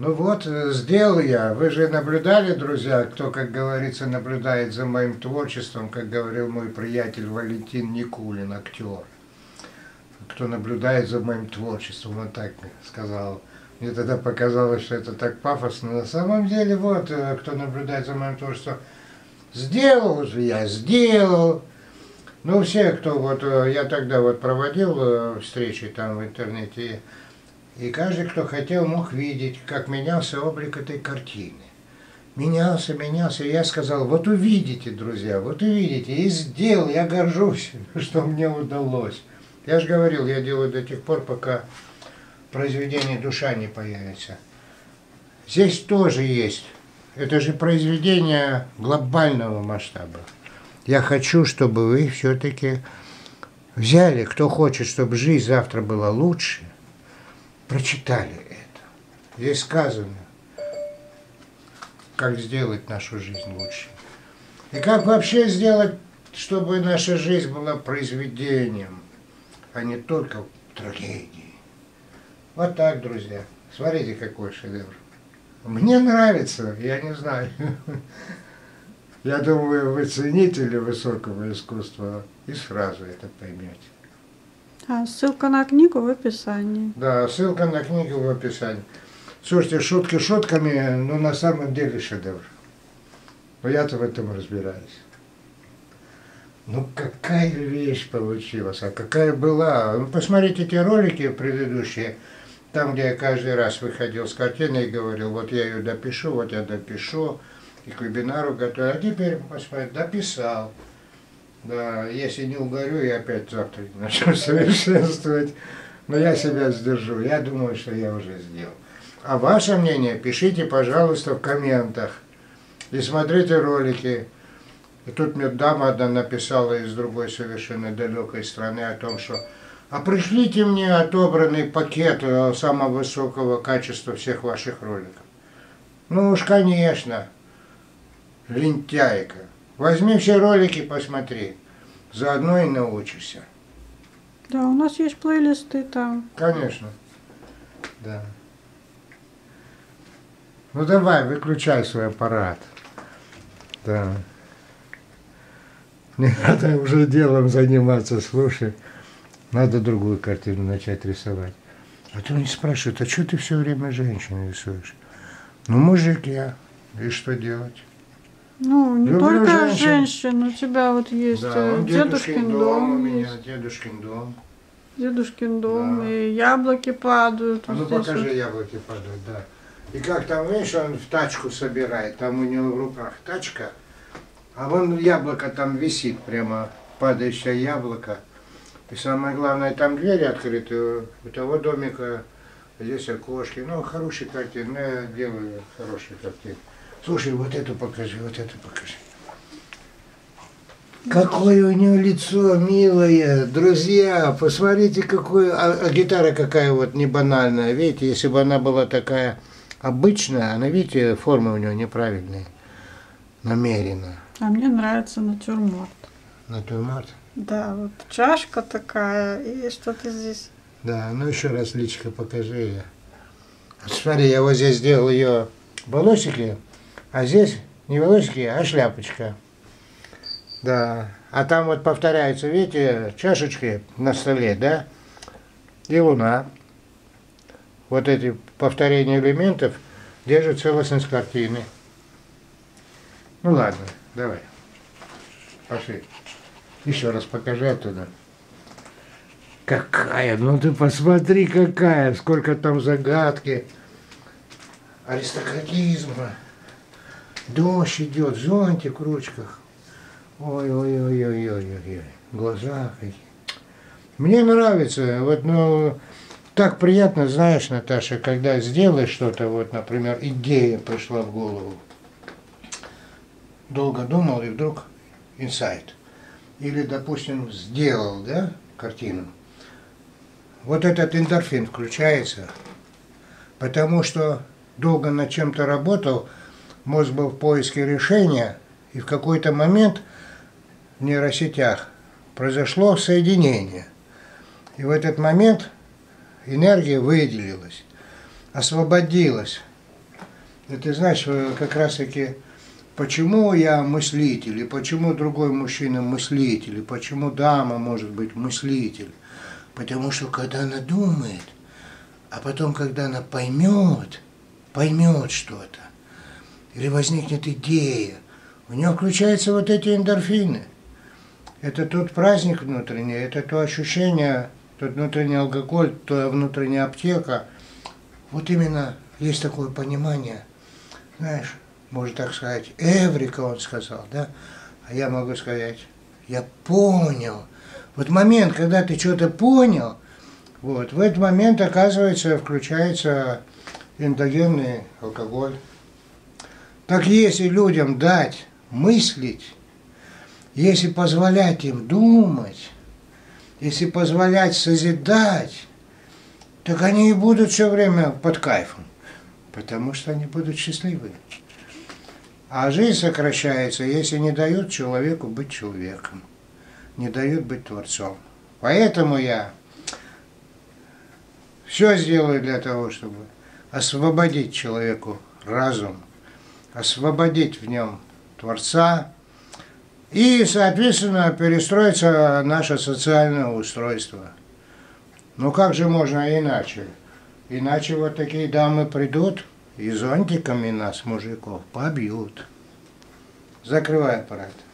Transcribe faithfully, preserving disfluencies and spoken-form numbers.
Ну вот, сделал я. Вы же наблюдали, друзья, кто, как говорится, наблюдает за моим творчеством, как говорил мой приятель Валентин Никулин, актер. Кто наблюдает за моим творчеством, он так сказал. Мне тогда показалось, что это так пафосно. На самом деле, вот, кто наблюдает за моим творчеством, сделал же я, сделал. Ну, все, кто вот, я тогда вот проводил встречи там в интернете, и каждый, кто хотел, мог видеть, как менялся облик этой картины. Менялся, менялся, и я сказал, вот увидите, друзья, вот увидите, и сделал, я горжусь, что мне удалось. Я же говорил, я делаю до тех пор, пока произведение душа не появится. Здесь тоже есть, это же произведение глобального масштаба. Я хочу, чтобы вы все-таки взяли, кто хочет, чтобы жизнь завтра была лучше, прочитали это. Здесь сказано, как сделать нашу жизнь лучше. И как вообще сделать, чтобы наша жизнь была произведением, а не только трагедией. Вот так, друзья. Смотрите, какой шедевр. Мне нравится, я не знаю. Я думаю, вы ценители высокого искусства и сразу это поймете. А ссылка на книгу в описании. Да, ссылка на книгу в описании. Слушайте, шутки шутками, но на самом деле шедевр. Но я-то в этом разбираюсь. Ну какая вещь получилась, а какая была. Ну, посмотрите те ролики предыдущие, там, где я каждый раз выходил с картиной и говорил, вот я ее допишу, вот я допишу, и к вебинару готовил. А теперь, посмотрите, дописал. Да, если не угорю, я опять завтра начну совершенствовать. Но я себя сдержу. Я думаю, что я уже сделал. А ваше мнение пишите, пожалуйста, в комментах. И смотрите ролики. И тут мне дама одна написала из другой совершенно далекой страны о том, что а пришлите мне отобранный пакет самого высокого качества всех ваших роликов. Ну уж, конечно, лентяйка. Возьми все ролики, посмотри. Заодно и научишься. Да, у нас есть плейлисты там. Конечно. Да. Ну давай, выключай свой аппарат. Да. Не надо уже делом заниматься, слушай. Надо другую картину начать рисовать. А то они спрашивают, а что ты все время женщин рисуешь? Ну, мужик я. И что делать? Ну, не Люблю только женщин. женщин, у тебя вот есть Да, он дедушкин, дедушкин дом, дом у меня, есть. дедушкин дом. Дедушкин дом, Да. и яблоки падают. А вот ну здесь покажи, вот. яблоки падают, да. И как там, видишь, он в тачку собирает, там у него в руках тачка, а вон яблоко там висит, прямо падающее яблоко. И самое главное, там двери открыты, у того домика, здесь окошки. Ну, хорошие картины, я делаю хорошие картины. Слушай, вот эту покажи, вот эту покажи. Какое у него лицо милое, друзья, посмотрите, какое, а, а гитара какая вот не банальная, видите, если бы она была такая обычная, она, видите, форма у нее неправильная, намеренно. А мне нравится натюрморт. Натюрморт? Да, вот чашка такая, и что-то здесь. Да, ну еще раз личико покажи. Смотри, я вот здесь сделал ее волосики, а здесь не волосики, а шляпочка. Да, а там вот повторяются, видите, чашечки на столе, да, и луна. Вот эти повторения элементов держат целостность картины. Ну ладно, давай, пошли. Еще раз покажи оттуда. Какая, ну ты посмотри, какая, сколько там загадки, аристократизма. Дождь идет, зонтик в ручках. Ой-ой-ой-ой-ой-ой, глаза какие. Мне нравится, вот, ну, так приятно, знаешь, Наташа, когда сделаешь что-то, вот, например, идея пришла в голову. Долго думал, и вдруг инсайт. Или, допустим, сделал, да, картину. Вот этот эндорфин включается, потому что долго над чем-то работал, мозг был в поиске решения, и в какой-то момент в нейросетях произошло соединение. И в этот момент энергия выделилась, освободилась И ты знаешь, как раз таки, почему я мыслитель, и почему другой мужчина мыслитель, и почему дама может быть мыслитель. Потому что когда она думает, а потом, когда она поймет, поймет что-то, или возникнет идея, у нее включаются вот эти эндорфины. Это тот праздник внутренний, это то ощущение, тот внутренний алкоголь, то внутренняя аптека. Вот именно есть такое понимание, знаешь, можно так сказать, эврика, он сказал, да? А я могу сказать, я понял. Вот момент, когда ты что-то понял, вот, в этот момент, оказывается, включается эндогенный алкоголь. Так если людям дать мыслить, если позволять им думать, если позволять созидать, так они и будут все время под кайфом, потому что они будут счастливы. А жизнь сокращается, если не дают человеку быть человеком, не дают быть творцом. Поэтому я все сделаю для того, чтобы освободить человеку разум, освободить в нем Творца и, соответственно, перестроится наше социальное устройство. Ну как же можно иначе? Иначе вот такие дамы придут и зонтиками нас, мужиков, побьют. Закрывай аппарат.